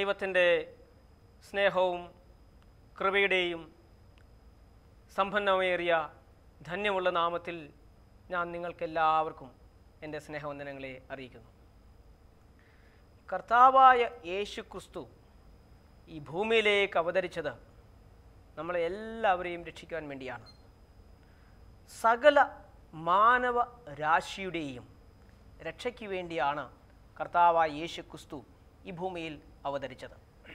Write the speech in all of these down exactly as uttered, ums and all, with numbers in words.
ദൈവത്തിൻ്റെ സ്നേഹവും കൃപയുടെയും സമ്പന്നമേറിയ ധന്യമുള്ള നാമത്തിൽ ഞാൻ നിങ്ങൾക്കെല്ലാവർക്കും എൻ്റെ സ്നേഹവന്ദനങ്ങളെ അറിയിക്കുന്നു. കർത്താവായ യേശു ക്രിസ്തു ഈ ഭൂമിയിലേക്ക് അവതരിച്ചത് നമ്മളെ എല്ലാവരെയും രക്ഷിക്കുവാൻ വേണ്ടിയാണ്. സകല മാനവ രാശിയുടെയും രക്ഷയ്ക്ക് വേണ്ടിയാണ് കർത്താവായ യേശു ക്രിസ്തു ഈ ഭൂമിയിൽ അവതരിച്ചത്.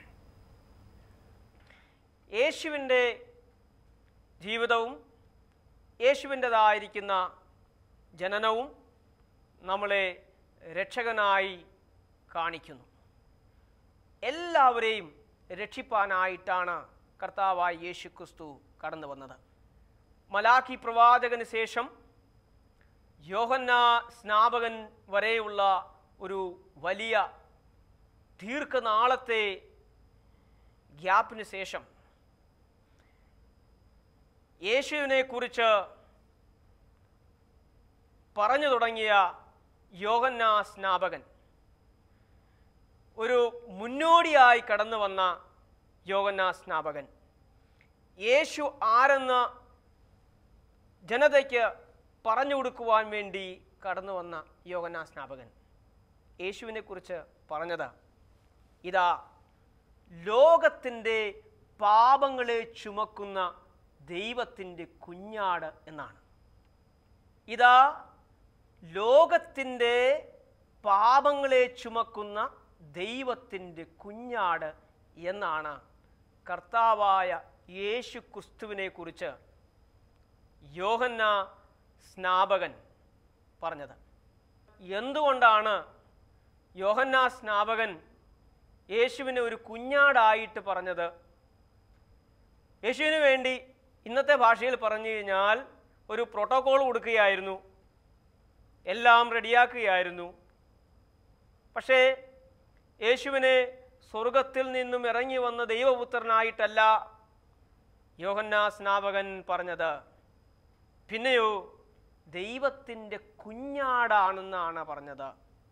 യേശുവിൻ്റെ ജീവിതവും യേശുവിൻ്റെതായിരിക്കുന്ന ജനനവും നമ്മളെ രക്ഷകനായി കാണിക്കുന്നു. എല്ലാവരെയും രക്ഷിപ്പാനായിട്ടാണ് കർത്താവായ യേശു ക്രിസ്തു കടന്നു വന്നത്. മലാക്കി പ്രവാചകന് ശേഷം യോഹന്നാ സ്നാപകൻ വരെയുള്ള ഒരു വലിയ ദീർഘനാളത്തെ ഗ്യാപ്പിന് ശേഷം യേശുവിനെ കുറിച്ച് പറഞ്ഞു തുടങ്ങിയ യോഹന്നാ സ്നാപകൻ ഒരു മുന്നോടിയായി കടന്നു വന്ന യോഹന്നാ സ്നാപകൻ യേശു ആരെന്ന് ജനതയ്ക്ക് പറഞ്ഞു കൊടുക്കുവാൻ വേണ്ടി കടന്നു വന്ന യോഹന്നാ സ്നാപകൻ യേശുവിനെ കുറിച്ച് പറഞ്ഞത് ഇതാ ലോകത്തിൻ്റെ പാപങ്ങളെ ചുമക്കുന്ന ദൈവത്തിൻ്റെ കുഞ്ഞാട് എന്നാണ്. ഇതാ ലോകത്തിൻ്റെ പാപങ്ങളെ ചുമക്കുന്ന ദൈവത്തിൻ്റെ കുഞ്ഞാട് എന്നാണ് കർത്താവായ യേശു ക്രിസ്തുവിനെ കുറിച്ച് യോഹന്നാ സ്നാപകൻ പറഞ്ഞത്. എന്തുകൊണ്ടാണ് യോഹന്നാ സ്നാപകൻ യേശുവിനെ ഒരു കുഞ്ഞാടായിട്ട് പറഞ്ഞത്? യേശുവിന് വേണ്ടി ഇന്നത്തെ ഭാഷയിൽ പറഞ്ഞു കഴിഞ്ഞാൽ ഒരു പ്രോട്ടോകോൾ കൊടുക്കുകയായിരുന്നു, എല്ലാം റെഡിയാക്കുകയായിരുന്നു. പക്ഷേ യേശുവിനെ സ്വർഗത്തിൽ നിന്നും ഇറങ്ങി വന്ന ദൈവപുത്രനായിട്ടല്ല യോഹന്നാ സ്നാപകൻ പറഞ്ഞത്. പിന്നെയോ ദൈവത്തിൻ്റെ കുഞ്ഞാടാണെന്നാണ് പറഞ്ഞത്.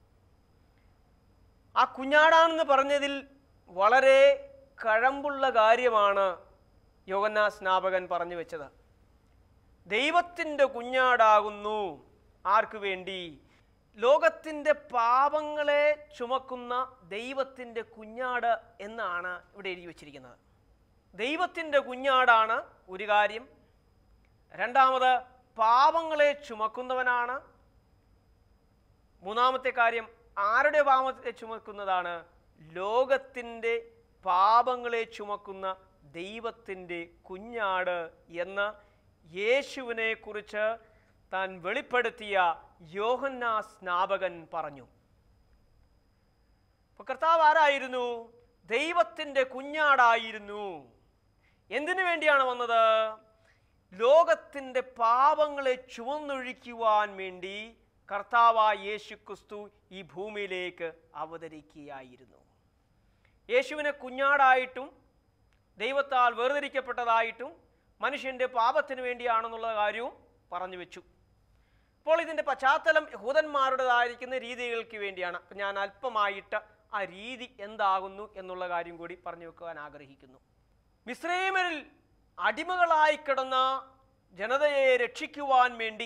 ആ കുഞ്ഞാടാണെന്ന് പറഞ്ഞതിൽ വളരെ കഴമ്പുള്ള കാര്യമാണ് യോഹന്നാ സ്നാപകൻ പറഞ്ഞു വെച്ചത്. ദൈവത്തിൻ്റെ കുഞ്ഞാടാകുന്നു. ആർക്കു വേണ്ടി? ലോകത്തിൻ്റെ പാപങ്ങളെ ചുമക്കുന്ന ദൈവത്തിൻ്റെ കുഞ്ഞാട് എന്നാണ് ഇവിടെ എഴുതി വച്ചിരിക്കുന്നത്. ദൈവത്തിൻ്റെ കുഞ്ഞാടാണ് ഒരു കാര്യം. രണ്ടാമത് പാപങ്ങളെ ചുമക്കുന്നവനാണ്. മൂന്നാമത്തെ കാര്യം ആരുടെ പാപത്തെ ചുമക്കുന്നതാണ്? ലോകത്തിൻ്റെ പാപങ്ങളെ ചുമക്കുന്ന ദൈവത്തിൻ്റെ കുഞ്ഞാട് എന്ന് യേശുവിനെ കുറിച്ച് താൻ വെളിപ്പെടുത്തിയ യോഹന്നാ സ്നാപകൻ പറഞ്ഞു. അപ്പോൾ കർത്താവ് ആരായിരുന്നു? ദൈവത്തിൻ്റെ കുഞ്ഞാടായിരുന്നു. എന്തിനു വേണ്ടിയാണ് വന്നത്? ലോകത്തിൻ്റെ പാപങ്ങളെ ചുമന്നൊഴിക്കുവാൻ വേണ്ടി കർത്താവായ യേശു ക്രിസ്തു ഈ ഭൂമിയിലേക്ക് അവതരിക്കുകയായിരുന്നു. യേശുവിനെ കുഞ്ഞാടായിട്ടും ദൈവത്താൽ വേർതിരിക്കപ്പെട്ടതായിട്ടും മനുഷ്യൻ്റെ പാപത്തിന് വേണ്ടിയാണെന്നുള്ള കാര്യവും പറഞ്ഞു വെച്ചു. അപ്പോൾ ഇതിൻ്റെ പശ്ചാത്തലം യഹൂദന്മാരുടേതായിരിക്കുന്ന രീതികൾക്ക് വേണ്ടിയാണ്. അപ്പം ഞാൻ അല്പമായിട്ട് ആ രീതി എന്താകുന്നു എന്നുള്ള കാര്യം കൂടി പറഞ്ഞു വെക്കുവാൻ ആഗ്രഹിക്കുന്നു. മിസ്രയീമിൽ അടിമകളായി കിടന്ന ജനതയെ രക്ഷിക്കുവാൻ വേണ്ടി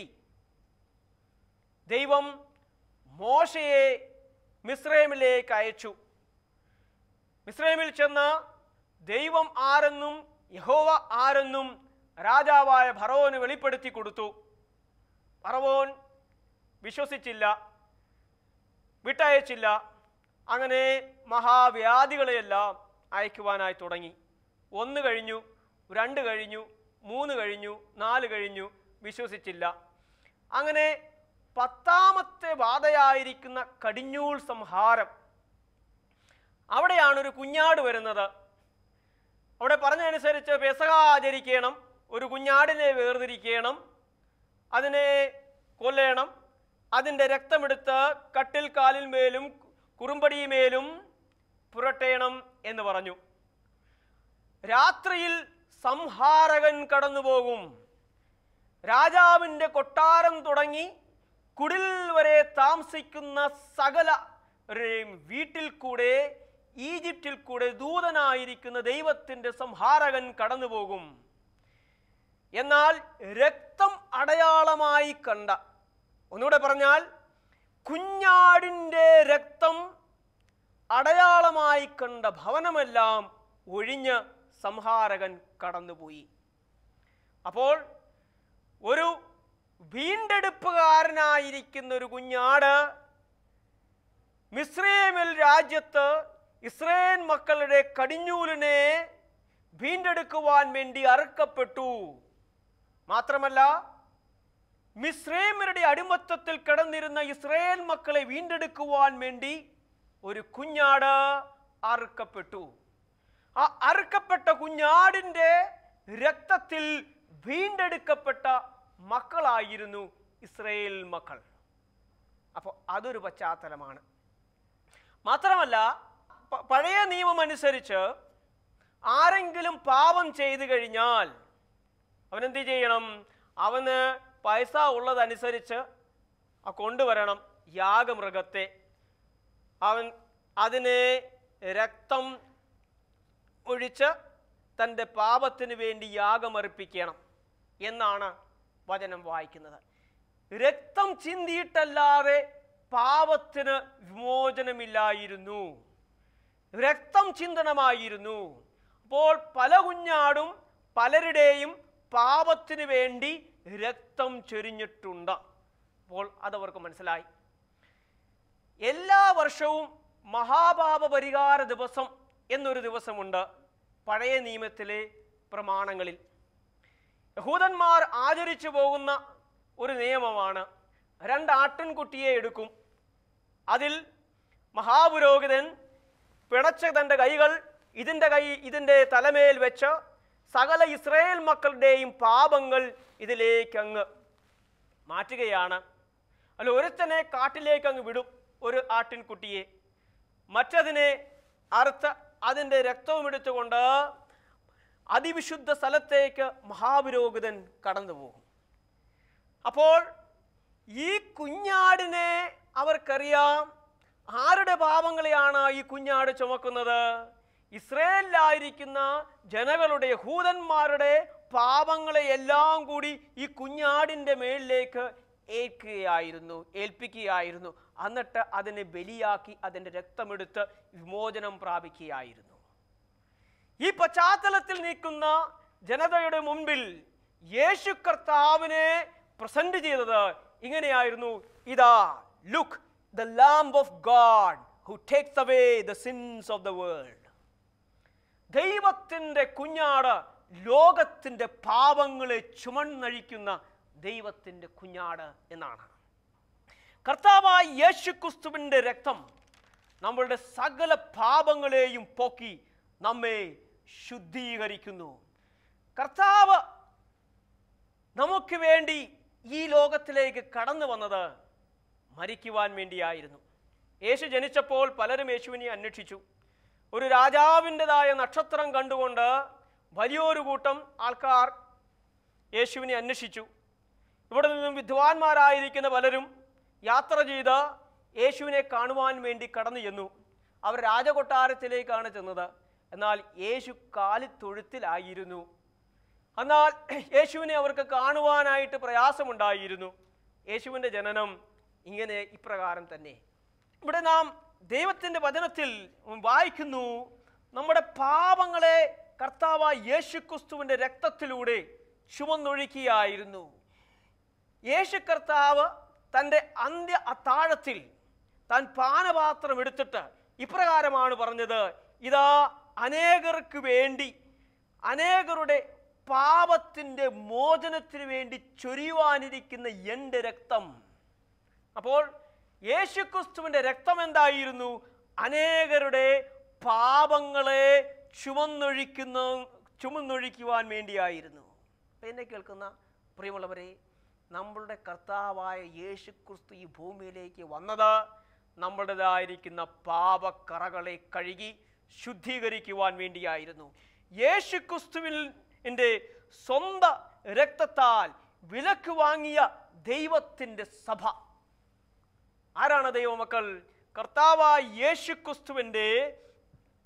ദൈവം മോശയെ മിസ്രയീമിലേക്ക് അയച്ചു. മിസ്രയീമിൽ ചെന്ന് ദൈവം ആരെന്നും യഹോവ ആരെന്നും രാജാവായ ഫറവോന് വെളിപ്പെടുത്തി കൊടുത്തു. ഫറവോൻ വിശ്വസിച്ചില്ല, വിട്ടയച്ചില്ല. അങ്ങനെ മഹാവ്യാധികളെയെല്ലാം അയക്കുവാനായി തുടങ്ങി. ഒന്ന് കഴിഞ്ഞു, രണ്ട് കഴിഞ്ഞു, മൂന്ന് കഴിഞ്ഞു, നാല് കഴിഞ്ഞു, വിശ്വസിച്ചില്ല. അങ്ങനെ പത്താമത്തെ ബാധയായിരിക്കുന്ന കടിഞ്ഞൂൽ സംഹാരം, അവിടെയാണ് ഒരു കുഞ്ഞാട് വരുന്നത്. അവിടെ പറഞ്ഞതനുസരിച്ച് പെസഹ ആചരിക്കണം, ഒരു കുഞ്ഞാടിനെ വേർതിരിക്കണം, അതിനെ കൊല്ലണം, അതിൻ്റെ രക്തമെടുത്ത് കട്ടിൽ കാലിൽ മേലും കുറുമ്പടിമേലും പുരട്ടേണം എന്ന് പറഞ്ഞു. രാത്രിയിൽ സംഹാരകൻ കടന്നുപോകും. രാജാവിൻ്റെ കൊട്ടാരം തുടങ്ങി കുടിൽ വരെ താമസിക്കുന്ന സകല വീട്ടിൽ കൂടെ ഈജിപ്തിൽ കൂടെ ദൂതനായിരിക്കുന്ന ദൈവത്തിൻ്റെ സംഹാരകൻ കടന്നു പോകും. എന്നാൽ രക്തം അടയാളമായി കണ്ട, ഒന്നുകൂടെ പറഞ്ഞാൽ കുഞ്ഞാടിൻ്റെ രക്തം അടയാളമായി കണ്ട ഭവനമെല്ലാം ഒഴിഞ്ഞ് സംഹാരകൻ കടന്നുപോയി. അപ്പോൾ ഒരു വീണ്ടെടുപ്പുകാരനായിരിക്കുന്ന ഒരു കുഞ്ഞാട് മിസ്രയീമിൽ രാജ്യത്ത് ഇസ്രായേൽ മക്കളുടെ കടിഞ്ഞൂലിനെ വീണ്ടെടുക്കുവാൻ വേണ്ടി അറുക്കപ്പെട്ടു. മാത്രമല്ല, മിസ്രയീമ്യരുടെ അടിമത്തത്തിൽ കിടന്നിരുന്ന ഇസ്രായേൽ മക്കളെ വീണ്ടെടുക്കുവാൻ വേണ്ടി ഒരു കുഞ്ഞാട് അറുക്കപ്പെട്ടു. ആ അറുക്കപ്പെട്ട കുഞ്ഞാടിൻ്റെ രക്തത്തിൽ വീണ്ടെടുക്കപ്പെട്ട മക്കളായിരുന്നു ഇസ്രായേൽ മക്കൾ. അപ്പോൾ അതൊരു പശ്ചാത്തലമാണ്. മാത്രമല്ല, പഴയ നിയമം അനുസരിച്ച് ആരെങ്കിലും പാപം ചെയ്തു കഴിഞ്ഞാൽ അവനെന്ത് ചെയ്യണം? അവന് പൈസ ഉള്ളതനുസരിച്ച് കൊണ്ടുവരണം യാഗമൃഗത്തെ. അവൻ അതിനെ രക്തം ഒഴിച്ച് തൻ്റെ പാപത്തിന് വേണ്ടി യാഗമർപ്പിക്കണം എന്നാണ് വചനം വായിക്കുന്നത്. രക്തം ചിന്തിയിട്ടല്ലാതെ പാപത്തിന് വിമോചനമില്ലായിരുന്നു, രക്തം ചിന്തനമായിരുന്നു. അപ്പോൾ പല കുഞ്ഞാടും പലരുടെയും പാപത്തിന് വേണ്ടി രക്തം ചൊരിഞ്ഞിട്ടുണ്ട്. അപ്പോൾ അതവർക്ക് മനസ്സിലായി. എല്ലാ വർഷവും മഹാപാപ പരിഹാര ദിവസം എന്നൊരു ദിവസമുണ്ട് പഴയ നിയമത്തിലെ പ്രമാണങ്ങളിൽ. യഹൂദന്മാർ ആചരിച്ചു പോകുന്ന ഒരു നിയമമാണ്. രണ്ട് ആട്ടിൻകുട്ടിയെ എടുക്കും. അതിൽ മഹാപുരോഹിതൻ പിണച്ച തൻ്റെ കൈകൾ ഇതിൻ്റെ കൈ ഇതിൻ്റെ തലമേൽ വെച്ച് സകല ഇസ്രായേൽ മക്കളുടെയും പാപങ്ങൾ ഇതിലേക്ക് അങ്ങ് മാറ്റുകയാണ്. അല്ല, ഒരുത്തനെ കാട്ടിലേക്ക് അങ്ങ് വിടും, ഒരു ആട്ടിൻകുട്ടിയെ. മറ്റതിനെ അറുത്ത് അതിൻ്റെ രക്തവും എടുത്തുകൊണ്ട് അതിവിശുദ്ധ സ്ഥലത്തേക്ക് മഹാപുരോഹിതൻ കടന്നു പോകും. അപ്പോൾ ഈ കുഞ്ഞാടിനെ അവർക്കറിയാം ആരുടെ പാപങ്ങളെയാണ് ഈ കുഞ്ഞാട് ചുമക്കുന്നത്? ഇസ്രായേലിലായിരിക്കുന്ന ജനങ്ങളുടെ, യഹൂദന്മാരുടെ പാപങ്ങളെ എല്ലാം കൂടി ഈ കുഞ്ഞാടിൻ്റെ മേളിലേക്ക് ഏൽക്കുകയായിരുന്നു ഏൽപ്പിക്കുകയായിരുന്നു എന്നിട്ട് അതിനെ ബലിയാക്കി അതിൻ്റെ രക്തമെടുത്ത് വിമോചനം പ്രാപിക്കുകയായിരുന്നു. ഈ പശ്ചാത്തലത്തിൽ നിൽക്കുന്ന ജനതയുടെ മുൻപിൽ യേശു കർത്താവിനെ പ്രസന്റ് ചെയ്തത് ഇങ്ങനെയായിരുന്നു. ഇതാ, look, the lamb of God who takes away the sins of the world. ദൈവത്തിൻ്റെ കുഞ്ഞാട് ലോകത്തിൻ്റെ പാപങ്ങളെ ചുമന്നഴിക്കുന്ന ദൈവത്തിൻ്റെ കുഞ്ഞാട് എന്നാണ്. കർത്താവായ യേശു ക്രിസ്തുവിൻ്റെ രക്തം നമ്മളുടെ സകല പാപങ്ങളെയും പോക്കി നമ്മെ ശുദ്ധീകരിക്കുന്നു. കർത്താവ് നമുക്ക് വേണ്ടി ഈ ലോകത്തിലേക്ക് കടന്നു വന്നത് മരിക്കുവാൻ വേണ്ടിയായിരുന്നു. യേശു ജനിച്ചപ്പോൾ പലരും യേശുവിനെ അന്വേഷിച്ചു. ഒരു രാജാവിൻ്റെതായ നക്ഷത്രം കണ്ടുകൊണ്ട് വലിയൊരു കൂട്ടം ആൾക്കാർ യേശുവിനെ അന്വേഷിച്ചു. ഇവിടെ നിന്നും വിദ്വാൻമാരായിരിക്കുന്ന പലരും യാത്ര ചെയ്ത് യേശുവിനെ കാണുവാൻ വേണ്ടി കടന്നു ചെന്നു. അവർ രാജകൊട്ടാരത്തിലേക്കാണ് ചെന്നത്. എന്നാൽ യേശു കാലിത്തൊഴുത്തിലായിരുന്നു. എന്നാൽ യേശുവിനെ അവർക്ക് കാണുവാനായിട്ട് പ്രയാസമുണ്ടായിരുന്നു. യേശുവിൻ്റെ ജനനം ഇങ്ങനെ ഇപ്രകാരം തന്നെ. ഇവിടെ നാം ദൈവത്തിൻ്റെ വചനത്തിൽ വായിക്കുന്നു, നമ്മുടെ പാപങ്ങളെ കർത്താവായ യേശു ക്രിസ്തുവിൻ്റെ രക്തത്തിലൂടെ ചുമന്നൊഴുക്കിയായിരുന്നു. യേശു കർത്താവ് തൻ്റെ അന്ത്യ അത്താഴത്തിൽ താൻ പാനപാത്രം എടുത്തിട്ട് ഇപ്രകാരമാണ് പറഞ്ഞത്, ഇതാ അനേകർക്ക് വേണ്ടി, അനേകരുടെ പാപത്തിൻ്റെ മോചനത്തിന് വേണ്ടി ചൊരിയുവാനിരിക്കുന്ന എൻ്റെ രക്തം. അപ്പോൾ യേശുക്രിസ്തുവിൻ്റെ രക്തം എന്തായിരുന്നു? അനേകരുടെ പാപങ്ങളെ ചുമന്നൊഴിക്കുന്ന ചുമന്നൊഴിക്കുവാൻ വേണ്ടിയായിരുന്നു. എന്നെ കേൾക്കുന്ന പ്രിയമുള്ളവരെ, നമ്മളുടെ കർത്താവായ യേശുക്രിസ്തു ഈ ഭൂമിയിലേക്ക് വന്നത് നമ്മുടേതായിരിക്കുന്ന പാപക്കറകളെ കഴുകി ശുദ്ധീകരിക്കുവാൻ വേണ്ടിയായിരുന്നു. യേശുക്രിസ്തുവിൽ എൻ്റെ സ്വന്തം രക്തത്താൽ വിലക്ക് വാങ്ങിയ ദൈവത്തിൻ്റെ സഭ. ആരാണ് ദൈവമക്കൾ? കർത്താവായ യേശുക്രിസ്തുവിൻ്റെ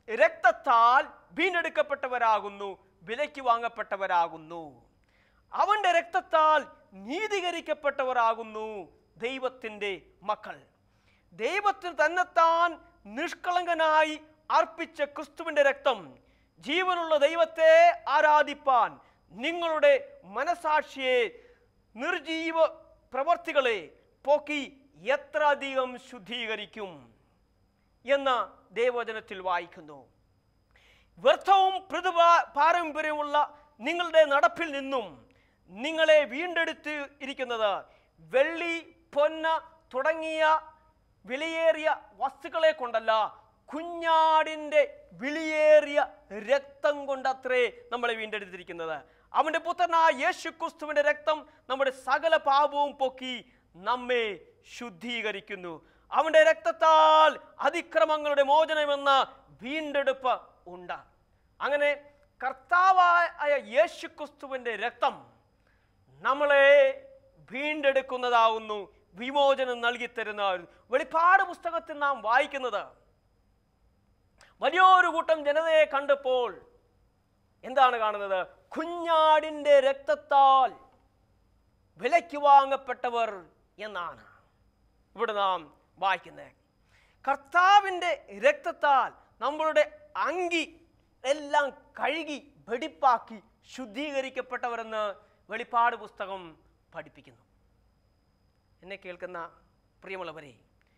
രക്തത്താൽ വീണ്ടെടുക്കപ്പെട്ടവരാകുന്നു, വിലയ്ക്ക് വാങ്ങപ്പെട്ടവരാകുന്നു. അവന്റെ രക്തത്താൽ നീതീകരിക്കപ്പെട്ടവരാകുന്നു ദൈവത്തിൻ്റെ മക്കൾ. ദൈവത്തിന് തന്നെത്താൻ നിഷ്കളങ്കനായി അർപ്പിച്ച ക്രിസ്തുവിൻ്റെ രക്തം ജീവനുള്ള ദൈവത്തെ ആരാധിപ്പാൻ നിങ്ങളുടെ മനസാക്ഷിയെ, നിർജീവ പ്രവർത്തികളെ പോക്കി എത്ര അധികം ശുദ്ധീകരിക്കും എന്ന് ദൈവവചനത്തിൽ വായിക്കുന്നു. വ്യർത്ഥവും പൃഥു പാരമ്പര്യമുള്ള നിങ്ങളുടെ നടപ്പിൽ നിന്നും നിങ്ങളെ വീണ്ടെടുത്ത് ഇരിക്കുന്നത് വെള്ളി, പൊന്ന് തുടങ്ങിയ വിലയേറിയ വസ്തുക്കളെ കൊണ്ടല്ല, കുഞ്ഞാടിൻ്റെ വിലയേറിയ രക്തം കൊണ്ടത്രേ നമ്മളെ വീണ്ടെടുത്തിരിക്കുന്നത്. അവൻ്റെ പുത്രനായ യേശു ക്രിസ്തുവിൻ്റെ രക്തം നമ്മുടെ സകല പാപവും പൊക്കി നമ്മെ ശുദ്ധീകരിക്കുന്നു. അവൻ്റെ രക്തത്താൽ അതിക്രമങ്ങളുടെ മോചനമെന്ന വീണ്ടെടുപ്പ് ഉണ്ട്. അങ്ങനെ കർത്താവായ യേശു ക്രിസ്തുവിൻ്റെ രക്തം നമ്മളെ വീണ്ടെടുക്കുന്നതാവുന്നു, വിമോചനം നൽകിത്തരുന്നതായിരുന്നു. വെളിപ്പാട് പുസ്തകത്തിൽ നാം വായിക്കുന്നത്, വലിയൊരു കൂട്ടം ജനതയെ കണ്ടപ്പോൾ എന്താണ് കാണുന്നത്? കുഞ്ഞാടിൻ്റെ രക്തത്താൽ വിലയ്ക്ക് വാങ്ങപ്പെട്ടവർ എന്നാണ് ഇവിടെ നാം വായിക്കുന്നത്. കർത്താവിൻ്റെ രക്തത്താൽ നമ്മളുടെ അങ്കി എല്ലാം കഴുകി വെടിപ്പാക്കി ശുദ്ധീകരിക്കപ്പെട്ടവരെന്ന് വെളിപ്പാട് പുസ്തകം പഠിപ്പിക്കുന്നു. എന്നെ കേൾക്കുന്ന പ്രിയമുള്ളവരെ,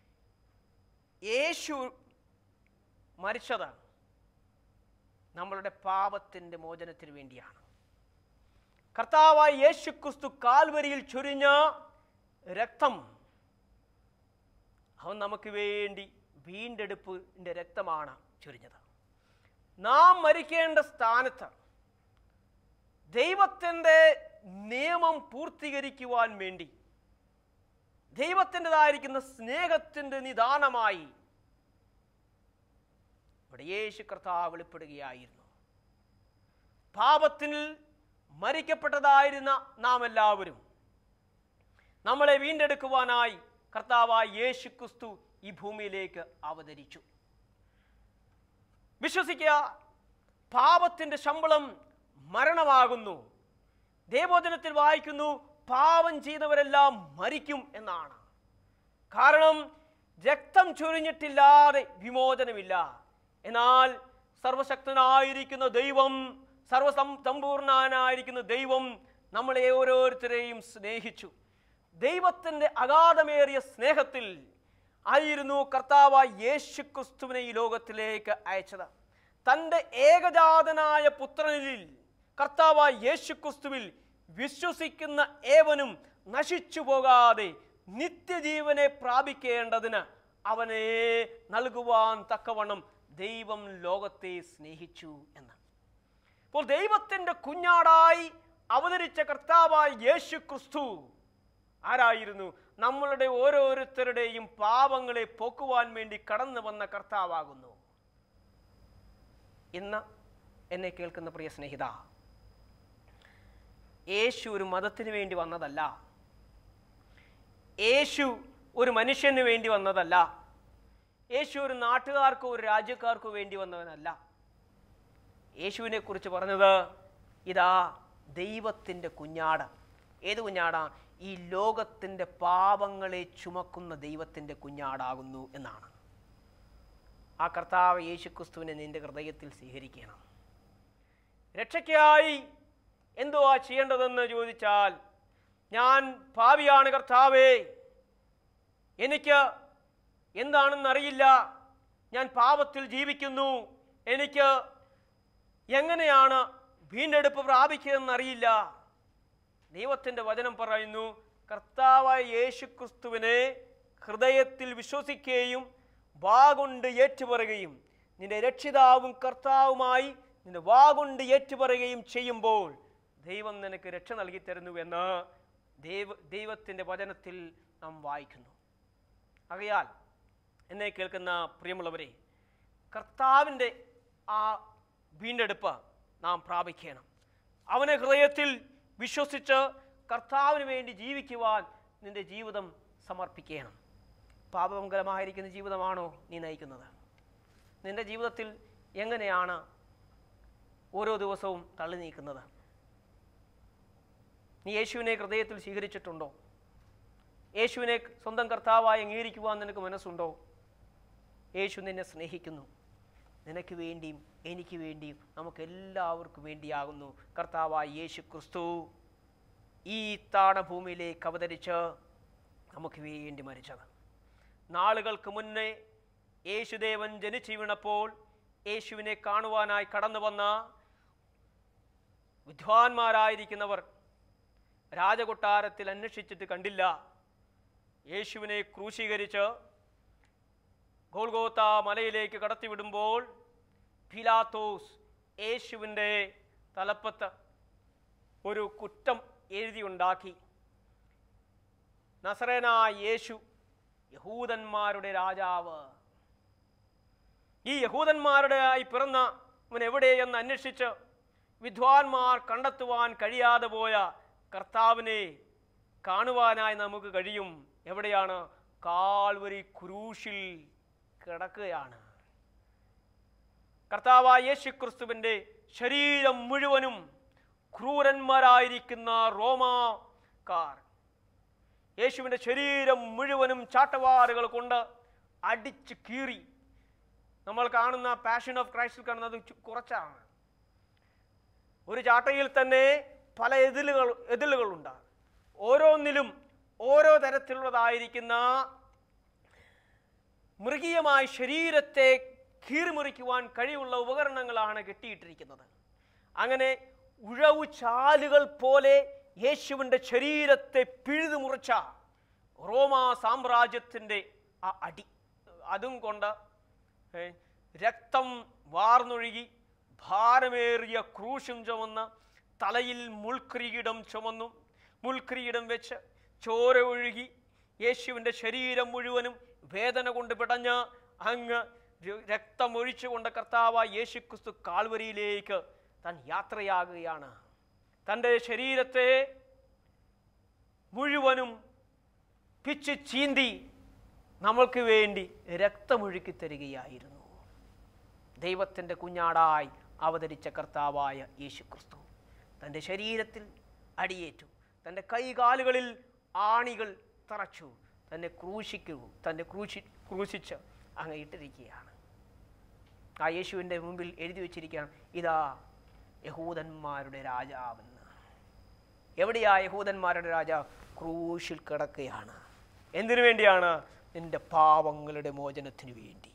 യേശു മരിച്ചത് നമ്മളുടെ പാപത്തിൻ്റെ മോചനത്തിന് വേണ്ടിയാണ്. കർത്താവായ യേശു ക്രിസ്തു കാൽവരിയിൽ ചൊരിഞ്ഞ രക്തം, അവൻ നമുക്ക് വേണ്ടി വീണ്ടെടുപ്പിൻ്റെ രക്തമാണ് ചൊരിഞ്ഞത്. നാം മരിക്കേണ്ട സ്ഥാനത്ത് ദൈവത്തിൻ്റെ നിയമം പൂർത്തീകരിക്കുവാൻ വേണ്ടി ദൈവത്തിൻ്റെതായിരിക്കുന്ന സ്നേഹത്തിൻ്റെ നിദാനമായി ഇവിടെ യേശു കർത്താവ് വെളിപ്പെടുകയായിരുന്നു. പാപത്തിൽ മരിക്കപ്പെട്ടതായിരുന്ന നാം എല്ലാവരും നമ്മളെ വീണ്ടെടുക്കുവാനായി കർത്താവായ യേശു ക്രിസ്തു ഈ ഭൂമിയിലേക്ക് അവതരിച്ചു. വിശ്വസിക്കുക, പാപത്തിൻ്റെ ശമ്പളം മരണമാകുന്നു. ദൈവവചനത്തിൽ വായിക്കുന്നു, പാപം ചെയ്തവരെല്ലാം മരിക്കും എന്നാണ്. കാരണം രക്തം ചൊരിഞ്ഞിട്ടില്ലാതെ വിമോചനമില്ല. എന്നാൽ സർവശക്തനായിരിക്കുന്ന ദൈവം, സർവസമ്പൂർണനായിരിക്കുന്ന ദൈവം നമ്മളെ ഓരോരുത്തരെയും സ്നേഹിച്ചു. ദൈവത്തിൻ്റെ അഗാധമേറിയ സ്നേഹത്തിൽ ആയിരുന്നു കർത്താവായ യേശു ക്രിസ്തുവിനെ ഈ ലോകത്തിലേക്ക് അയച്ചത്. തൻ്റെ ഏകജാതനായ പുത്രനിൽ, കർത്താവായ യേശു ക്രിസ്തുവിൽ വിശ്വസിക്കുന്ന ഏവനും നശിച്ചു പോകാതെ നിത്യജീവനെ പ്രാപിക്കേണ്ടതിന് അവനെ നൽകുവാൻ തക്കവണ്ണം ദൈവം ലോകത്തെ സ്നേഹിച്ചു എന്ന്. അപ്പോൾ ദൈവത്തിൻ്റെ കുഞ്ഞാടായി അവതരിച്ച കർത്താവായ യേശു ക്രിസ്തു ആരായിരുന്നു? നമ്മളുടെ ഓരോരുത്തരുടെയും പാപങ്ങളെ പോക്കുവാൻ വേണ്ടി കടന്നു വന്ന കർത്താവാകുന്നു. ഇന്ന് എന്നെ കേൾക്കുന്ന പ്രിയ സ്നേഹിത, യേശു ഒരു മതത്തിന് വേണ്ടി വന്നതല്ല. യേശു ഒരു മനുഷ്യന് വേണ്ടി വന്നതല്ല. യേശു ഒരു നാട്ടുകാർക്കോ ഒരു രാജ്യക്കാർക്കോ വേണ്ടി വന്നവനല്ല. യേശുവിനെ കുറിച്ച് പറഞ്ഞത്, ഇതാ ദൈവത്തിൻ്റെ കുഞ്ഞാട്. ഏത് കുഞ്ഞാടാ? ഈ ലോകത്തിൻ്റെ പാപങ്ങളെ ചുമക്കുന്ന ദൈവത്തിൻ്റെ കുഞ്ഞാടാകുന്നു എന്നാണ്. ആ കർത്താവ് യേശു ക്രിസ്തുവിനെ നിന്റെ ഹൃദയത്തിൽ സ്വീകരിക്കണം. രക്ഷയ്ക്കായി എന്തുവാ ചെയ്യേണ്ടതെന്ന് ചോദിച്ചാൽ, ഞാൻ പാപിയാണ് കർത്താവേ, എനിക്ക് എന്താണെന്നറിയില്ല, ഞാൻ പാപത്തിൽ ജീവിക്കുന്നു, എനിക്ക് എങ്ങനെയാണ് വീണ്ടെടുപ്പ് പ്രാപിക്കുകയെന്നറിയില്ല. ദൈവത്തിൻ്റെ വചനം പറയുന്നു, കർത്താവായ യേശു ക്രിസ്തുവിനെ ഹൃദയത്തിൽ വിശ്വസിക്കുകയും വാഗൊണ്ട് ഏറ്റുപറയുകയും നിന്റെ രക്ഷിതാവും കർത്താവുമായി നിന്റെ വാഗൊണ്ട് ഏറ്റുപറയുകയും ചെയ്യുമ്പോൾ ദൈവം നിനക്ക് രക്ഷ നൽകി തരുന്നുവെന്ന് ദൈവ ദൈവത്തിൻ്റെ വചനത്തിൽ നാം വായിക്കുന്നു. ആകയാൽ എന്നെ കേൾക്കുന്ന പ്രിയമുള്ളവരെ, കർത്താവിൻ്റെ ആ വീണ്ടെടുപ്പ് നാം പ്രാപിക്കണം. അവനെ ഹൃദയത്തിൽ വിശ്വസിച്ച് കർത്താവിന് വേണ്ടി ജീവിക്കുവാൻ നിന്റെ ജീവിതം സമർപ്പിക്കണം. പാപമംഗലമായിരിക്കുന്ന ജീവിതമാണോ നീ നയിക്കുന്നത്? നിന്റെ ജീവിതത്തിൽ എങ്ങനെയാണ് ഓരോ ദിവസവും തള്ളി നീക്കുന്നത്? നീ യേശുവിനെ ഹൃദയത്തിൽ സ്വീകരിച്ചിട്ടുണ്ടോ? യേശുവിനെ സ്വന്തം കർത്താവായി അംഗീകരിക്കുവാൻ നിനക്ക് മനസ്സുണ്ടോ? യേശു നിന്നെ സ്നേഹിക്കുന്നു. നിനക്ക് വേണ്ടിയും എനിക്ക് വേണ്ടിയും നമുക്കെല്ലാവർക്കും വേണ്ടിയാകുന്നു കർത്താവായ യേശു ക്രിസ്തു ഈ താണഭൂമിയിലേക്ക് അവതരിച്ച് നമുക്ക് വേണ്ടി മരിച്ചത്. നാളുകൾക്ക് മുന്നേ യേശുദേവൻ ജനിച്ചു വീണപ്പോൾ യേശുവിനെ കാണുവാനായി കടന്നു വന്ന വിദ്വാൻമാരായിരിക്കുന്നവർ രാജകൊട്ടാരത്തിൽ അന്വേഷിച്ചിട്ട് കണ്ടില്ല. യേശുവിനെ ക്രൂശീകരിച്ച് ഗോൽഗോത്ത മലയിലേക്ക് കടത്തിവിടുമ്പോൾ പിലാത്തോസ് യേശുവിൻ്റെ തലപ്പത്ത് ഒരു കുറ്റം എഴുതിയുണ്ടാക്കി. നസറേനായ യേശു യഹൂദന്മാരുടെ രാജാവ്. ഈ യഹൂദന്മാരുടെ ആയി പിറന്ന അവൻ എവിടെയെന്ന് അന്വേഷിച്ച് വിദ്വാൻമാർ കണ്ടെത്തുവാൻ കഴിയാതെ പോയ കർത്താവിനെ കാണുവാനായി നമുക്ക് കഴിയും. എവിടെയാണ്? കാൽവരി ക്രൂശിൽ കിടക്കുകയാണ്. കർത്താവായ യേശു ക്രിസ്തുവിൻ്റെ ശരീരം മുഴുവനും ക്രൂരന്മാരായിരിക്കുന്ന റോമാക്കാർ യേശുവിൻ്റെ ശരീരം മുഴുവനും ചാട്ടവാറുകൾ കൊണ്ട് അടിച്ച് കീറി. നമ്മൾ കാണുന്ന പാഷൻ ഓഫ് ക്രൈസ്റ്റിൽ കാണുന്നത് കുറച്ചാണ്. ഒരു ചാട്ടയിൽ തന്നെ പല എതിലുകൾ എതിലുകളുണ്ട്. ഓരോന്നിലും ഓരോ തരത്തിലുള്ളതായിരിക്കുന്ന മൃഗീയമായ ശരീരത്തെ കീറിമുറിക്കുവാൻ കഴിവുള്ള ഉപകരണങ്ങളാണ് കെട്ടിയിട്ടിരിക്കുന്നത്. അങ്ങനെ ഉഴവു ചാലുകൾ പോലെ യേശുവിൻ്റെ ശരീരത്തെ പിഴുതു മുറിച്ച റോമാ സാമ്രാജ്യത്തിൻ്റെ ആ അടി, അതും കൊണ്ട് രക്തം വാർന്നൊഴുകി ഭാരമേറിയ ക്രൂശും ചുമന്ന് തലയിൽ മുൾക്കിരീടം ചുമന്നു മുൾക്കിരീടം വെച്ച് ചോര ഒഴുകി യേശുവിൻ്റെ ശരീരം മുഴുവനും വേദന കൊണ്ട് പിടഞ്ഞ് അങ്ങ് രക്തമൊഴിച്ചുകൊണ്ട് കർത്താവായ യേശു ക്രിസ്തു കാൽവരിയിലേക്ക് താൻ യാത്രയാകുകയാണ്. തൻ്റെ ശരീരത്തെ മുഴുവനും പിച്ച് ചീന്തി നമ്മൾക്ക് വേണ്ടി രക്തമൊഴുക്കി തരികയായിരുന്നു. ദൈവത്തിൻ്റെ കുഞ്ഞാടായി അവതരിച്ച കർത്താവായ യേശു ക്രിസ്തു തൻ്റെ ശരീരത്തിൽ അടിയേറ്റു. തൻ്റെ കൈകാലുകളിൽ ആണികൾ തറച്ചു. തന്നെ ക്രൂശിക്കൂ തന്നെ ക്രൂശി ക്രൂശിച്ച് അങ്ങ് ഇട്ടിരിക്കുകയാണ്. ആ യേശുവിൻ്റെ മുമ്പിൽ എഴുതി വച്ചിരിക്കുകയാണ്, ഇതാ യഹൂദന്മാരുടെ രാജാവെന്ന്. എവിടെയാ യഹൂദന്മാരുടെ രാജാവ്? ക്രൂശിൽ കിടക്കുകയാണ്. എന്തിനു വേണ്ടിയാണ്? നിന്റെ പാപങ്ങളുടെ മോചനത്തിന് വേണ്ടി.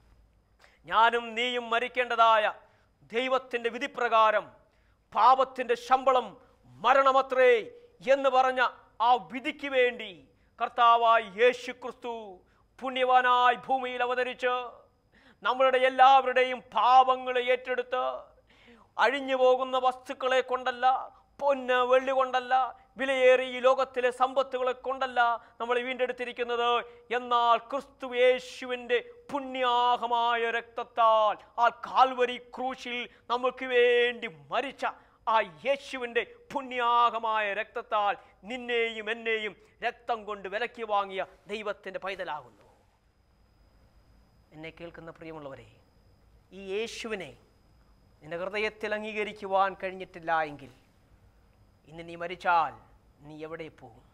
ഞാനും നീയും മരിക്കേണ്ടതായ ദൈവത്തിൻ്റെ വിധിപ്രകാരം പാപത്തിൻ്റെ ശമ്പളം മരണമത്രേ എന്ന് പറഞ്ഞ ആ വിധിക്ക് വേണ്ടി കർത്താവായ യേശു ക്രിസ്തു പുണ്യവാനായി ഭൂമിയിൽ അവതരിച്ച് നമ്മളുടെ എല്ലാവരുടെയും പാപങ്ങളെ ഏറ്റെടുത്ത് അഴിഞ്ഞു പോകുന്ന വസ്തുക്കളെ കൊണ്ടല്ല, പൊന്ന് വെള്ളി കൊണ്ടല്ല, വിലയേറിയ ഈ ലോകത്തിലെ സമ്പത്തുകളെ കൊണ്ടല്ല നമ്മൾ വീണ്ടെടുത്തിരിക്കുന്നത്. എന്നാൽ ക്രിസ്തു യേശുവിൻ്റെ പുണ്യാഹമായ രക്തത്താൽ ആ കാൽവരി ക്രൂശിൽ നമുക്ക് വേണ്ടി മരിച്ച ആ യേശുവിൻ്റെ പുണ്യാഹമായ രക്തത്താൽ നിന്നെയും എന്നെയും രക്തം കൊണ്ട് വിലക്കി വാങ്ങിയ ദൈവത്തിൻ്റെ പൈതലാകുന്നു. എന്നെ കേൾക്കുന്ന പ്രിയമുള്ളവരെ, ഈ യേശുവിനെ നിന്റെ ഹൃദയത്തിൽ അംഗീകരിക്കുവാൻ കഴിഞ്ഞിട്ടില്ല എങ്കിൽ ഇന്ന് നീ മരിച്ചാൽ നീ എവിടെ പോകും?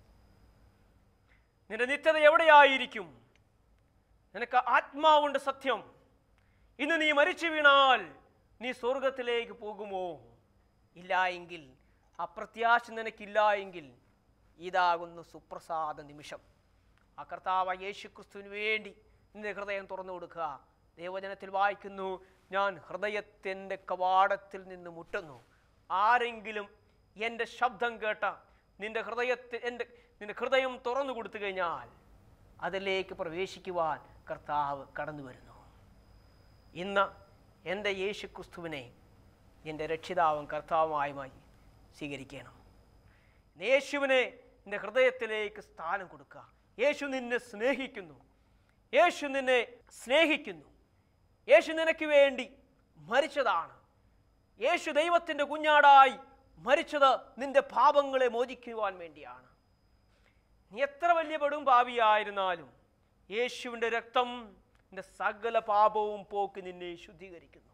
നിന്റെ നിത്യത എവിടെയായിരിക്കും? നിനക്ക് ആത്മാവുണ്ട് സത്യം. ഇന്ന് നീ മരിച്ചു വീണാൽ നീ സ്വർഗത്തിലേക്ക് പോകുമോ? ഇല്ല എങ്കിൽ, ആ പ്രത്യാശ നിനക്കില്ല എങ്കിൽ ഇതാകുന്നു സുപ്രസാദ നിമിഷം. ആ കർത്താവ് യേശു ക്രിസ്തുവിന് വേണ്ടി നിന്റെ ഹൃദയം തുറന്നു കൊടുക്കുക. ദൈവവചനത്തിൽ വായിക്കുന്നു, ഞാൻ ഹൃദയത്തിൻ്റെ കവാടത്തിൽ നിന്ന് മുട്ടുന്നു. ആരെങ്കിലും എൻ്റെ ശബ്ദം കേട്ട നിന്റെ ഹൃദയത്തിൽ എൻ്റെ നിന്റെ ഹൃദയം തുറന്നു കൊടുത്തു കഴിഞ്ഞാൽ അതിലേക്ക് പ്രവേശിക്കുവാൻ കർത്താവ് കടന്നു വരുന്നു. ഇന്ന് എൻ്റെ യേശു ക്രിസ്തുവിനെ എൻ്റെ രക്ഷിതാവും കർത്താവുമായി സ്വീകരിക്കണം. യേശുവിനെ നിന്റെ ഹൃദയത്തിലേക്ക് സ്ഥാനം കൊടുക്കുക. യേശു നിന്നെ സ്നേഹിക്കുന്നു. യേശു നിന്നെ സ്നേഹിക്കുന്നു. യേശു നിനക്ക് വേണ്ടി മരിച്ചതാണ്. യേശു ദൈവത്തിൻ്റെ കുഞ്ഞാടായി മരിച്ചത് നിന്റെ പാപങ്ങളെ മോചിക്കുവാൻ വേണ്ടിയാണ്. നീ എത്ര വലിയ പെടും പാപിയായിരുന്നാലും യേശുവിൻ്റെ രക്തം നിന്റെ സകല പാപവും പോക്കി നിന്നെ ശുദ്ധീകരിക്കുന്നു.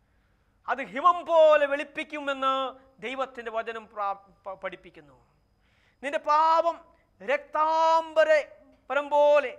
അത് ഹിമം പോലെ വെളുപ്പിക്കുമെന്ന് ദൈവത്തിൻ്റെ വചനം പഠിപ്പിക്കുന്നു. നിന്റെ പാപം രക്താംബര പരം പോലെ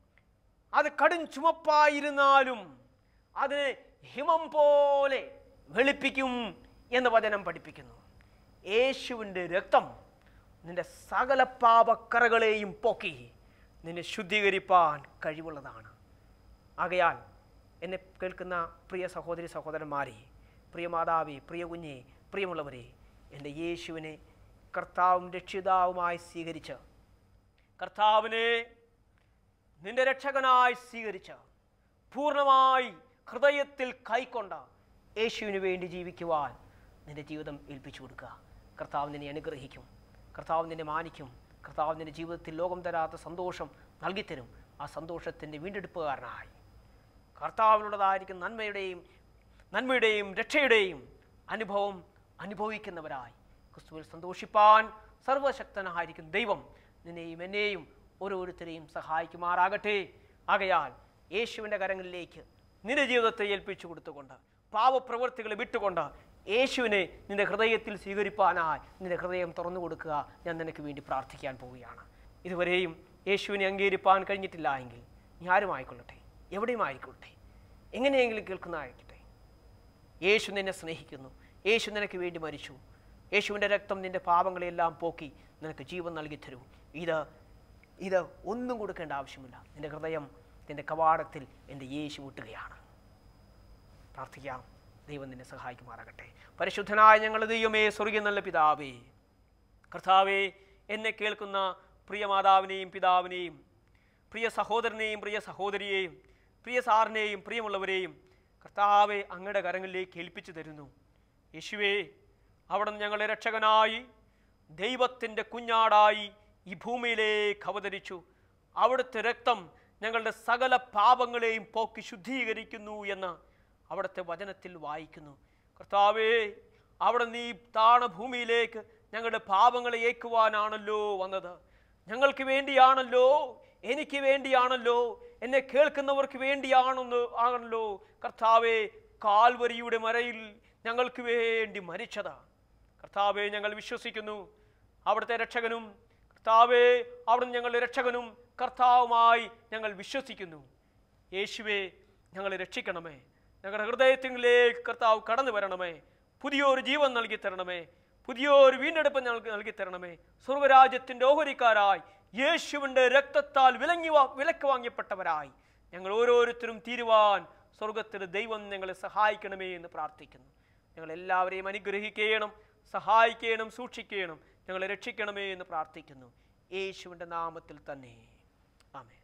അത് കടും ചുമപ്പായിരുന്നാലും അതിനെ ഹിമം പോലെ വെളുപ്പിക്കും എന്ന് വചനം പഠിപ്പിക്കുന്നു. യേശുവിൻ്റെ രക്തം നിന്റെ സകല പാപക്കറകളെയും പോക്കി നിന്നെ ശുദ്ധീകരിപ്പാൻ കഴിവുള്ളതാണ്. ആകയാൽ എന്നെ കേൾക്കുന്ന പ്രിയ സഹോദരി സഹോദരന്മാരെ, പ്രിയ മാതാവേ, പ്രിയ കുഞ്ഞെ, പ്രിയമുള്ളവരെ, എൻ്റെ യേശുവിനെ കർത്താവും രക്ഷിതാവുമായി സ്വീകരിച്ച്, കർത്താവിനെ നിന്റെ രക്ഷകനായി സ്വീകരിച്ച്, പൂർണ്ണമായി ഹൃദയത്തിൽ കൈക്കൊണ്ട യേശുവിന് വേണ്ടി ജീവിക്കുവാൻ നിന്റെ ജീവിതം ഏൽപ്പിച്ചു കൊടുക്കുക. കർത്താവ് നിന്നെ അനുഗ്രഹിക്കും, കർത്താവ് നിന്നെ മാനിക്കും, കർത്താവ് നിന്റെ ജീവിതത്തിൽ ലോകം തരാത്ത സന്തോഷം നൽകിത്തരും. ആ സന്തോഷത്തിൻ്റെ വീണ്ടെടുപ്പുകാരനായി കർത്താവിനുള്ളതായിരിക്കും നന്മയുടെയും നന്മയുടെയും രക്ഷയുടെയും അനുഭവം അനുഭവിക്കുന്നവരായി ക്രിസ്തുവിൽ സന്തോഷിപ്പാൻ സർവശക്തനായിരിക്കും ദൈവം നിന്നെയും എന്നെയും ഓരോരുത്തരെയും സഹായിക്കുമാറാകട്ടെ. ആകയാൽ യേശുവിൻ്റെ കരങ്ങളിലേക്ക് നിന്റെ ജീവിതത്തെ ഏൽപ്പിച്ചു കൊടുത്തുകൊണ്ട്, പാപപ്രവൃത്തികളെ വിട്ടുകൊണ്ട് യേശുവിനെ നിന്റെ ഹൃദയത്തിൽ സ്വീകരിപ്പാനായി നിന്റെ ഹൃദയം തുറന്നു കൊടുക്കുക. ഞാൻ നിനക്ക് വേണ്ടി പ്രാർത്ഥിക്കാൻ പോവുകയാണ്. ഇതുവരെയും യേശുവിനെ അംഗീകരിപ്പാൻ കഴിഞ്ഞിട്ടില്ല എങ്കിൽ നീ ആരുമായിക്കൊള്ളട്ടെ, എവിടെയും ആയിക്കൊള്ളട്ടെ, എങ്ങനെയെങ്കിലും കേൾക്കുന്നതായിരിക്കട്ടെ, യേശു നിന്നെ സ്നേഹിക്കുന്നു, യേശു നിനക്ക് വേണ്ടി മരിച്ചു, യേശുവിൻ്റെ രക്തം നിന്റെ പാപങ്ങളെല്ലാം പോക്കി നിനക്ക് ജീവൻ നൽകി തരൂ. ഇത് ഇത് ഒന്നും കൊടുക്കേണ്ട ആവശ്യമില്ല. നിന്റെ ഹൃദയം നിന്റെ കവാടത്തിൽ എൻ്റെ യേശു മുട്ടുകയാണ്. പ്രാർത്ഥിക്കാം. ദൈവം നിന്നെ സഹായിക്കുമാറാകട്ടെ. പരിശുദ്ധനായ ഞങ്ങളുടെ ദൈവമേ, സ്വർഗ്ഗീയ നല്ല പിതാവേ, കർത്താവേ, എന്നെ കേൾക്കുന്ന പ്രിയ മാതാവിനെയും പിതാവിനെയും പ്രിയ സഹോദരനെയും പ്രിയ സഹോദരിയെയും പ്രിയ സാറിനെയും പ്രിയമുള്ളവരെയും കർത്താവെ അങ്ങയുടെ കരങ്ങളിലേക്ക് ഏൽപ്പിച്ചു തരുന്നു. യേശുവേ, അവിടുന്ന് ഞങ്ങളെ രക്ഷകനായി ദൈവത്തിൻ്റെ കുഞ്ഞാടായി ഈ ഭൂമിയിലേക്ക് അവതരിച്ചു. അവിടുത്തെ രക്തം ഞങ്ങളുടെ സകല പാപങ്ങളെയും പോക്കി ശുദ്ധീകരിക്കുന്നു എന്ന് അവിടുത്തെ വചനത്തിൽ വായിക്കുന്നു. കർത്താവേ, അവിടെ നീ താണ ഭൂമിയിലേക്ക് ഞങ്ങളുടെ പാപങ്ങളെ ഏൽക്കുവാനാണല്ലോ വന്നത്. ഞങ്ങൾക്ക് വേണ്ടിയാണല്ലോ, എനിക്ക് വേണ്ടിയാണല്ലോ, എന്നെ കേൾക്കുന്നവർക്ക് വേണ്ടിയാണെന്ന് ആണല്ലോ കർത്താവേ കാൽവരിയുടെ മരയിൽ ഞങ്ങൾക്ക് വേണ്ടി മരിച്ചത്. കർത്താവേ, ഞങ്ങൾ വിശ്വസിക്കുന്നു അവിടുത്തെ രക്ഷകനും കർത്താവേ, അവിടുന്ന് ഞങ്ങളുടെ രക്ഷകനും കർത്താവുമായി ഞങ്ങൾ വിശ്വസിക്കുന്നു. യേശുവേ, ഞങ്ങളെ രക്ഷിക്കണമേ. ഞങ്ങളുടെ ഹൃദയത്തിലേക്ക് കർത്താവ് കടന്നു വരണമേ. പുതിയൊരു ജീവൻ നൽകി തരണമേ. പുതിയൊരു വീണ്ടെടുപ്പ് ഞങ്ങൾക്ക് നൽകി തരണമേ. സ്വർഗരാജ്യത്തിൻ്റെ ഓഹരിക്കാരായി യേശുവിൻ്റെ രക്തത്താൽ വിലങ്ങി വിലക്ക് വാങ്ങിയപ്പെട്ടവരായി ഞങ്ങൾ ഓരോരുത്തരും തീരുവാൻ സ്വർഗത്തിൽ ദൈവം ഞങ്ങളെ സഹായിക്കണമേ എന്ന് പ്രാർത്ഥിക്കുന്നു. ഞങ്ങളെല്ലാവരെയും അനുഗ്രഹിക്കണം, സഹായിക്കണം, സൂക്ഷിക്കണം, ഞങ്ങളെ രക്ഷിക്കണമേ എന്ന് പ്രാർത്ഥിക്കുന്നു. യേശുവിൻ്റെ നാമത്തിൽ തന്നെ. ആമേൻ.